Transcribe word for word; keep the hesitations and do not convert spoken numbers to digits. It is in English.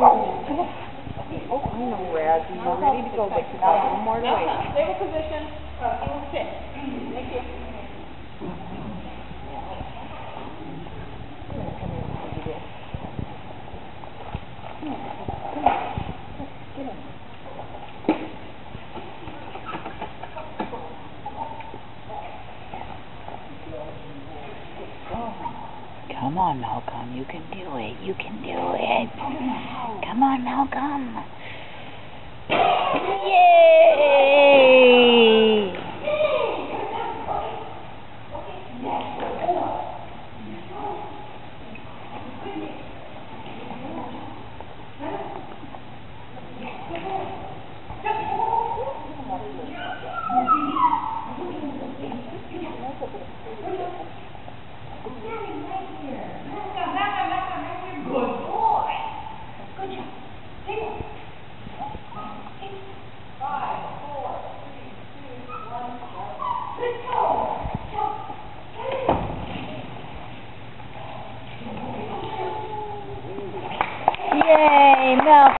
Oh, I know, Razzie. You're ready to go, but you got one more to wait. Stable position. You will sit. Thank you. Come on, Malcom, you can do it. You can do it. Come on, Malcom. Yay!